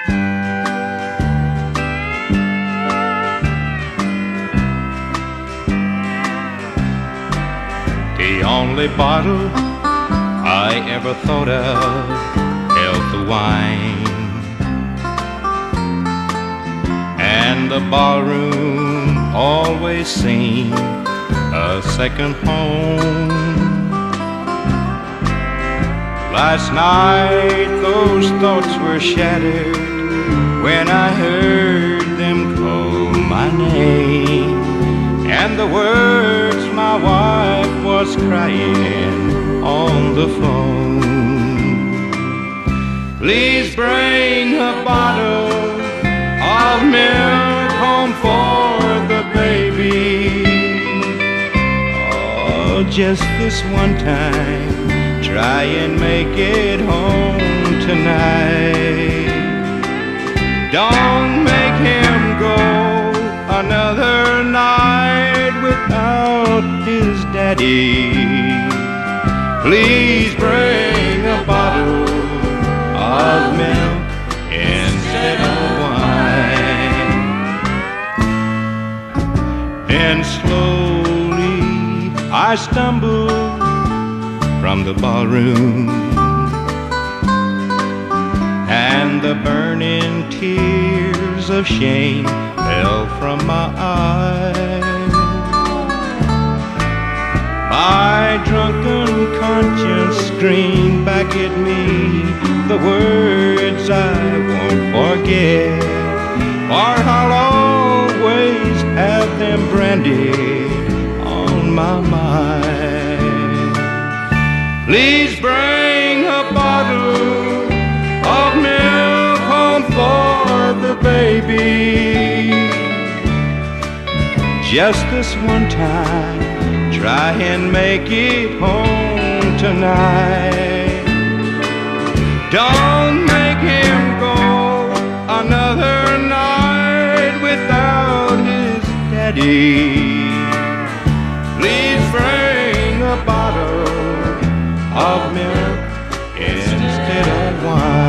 The only bottle I ever thought of held the wine, and the ballroom always seemed a second home. Last night those thoughts were shattered when I heard them call my name, and the words my wife was crying on the phone. Please bring a bottle of milk home for the baby. Oh, just this one time, try and make it home tonight. Don't make him go another night without his daddy. Please bring a bottle of milk instead of wine. And slowly I stumbled from the ballroom, and the burning tears of shame fell from my eyes. My drunken conscience screamed back at me the words I won't forget, for I'll always have them branded on my mind. Please bring a bottle of milk home for the baby. Just this one time, try and make it home tonight. Don't make him go another night without his daddy. Please bring a bottle of milk instead of wine.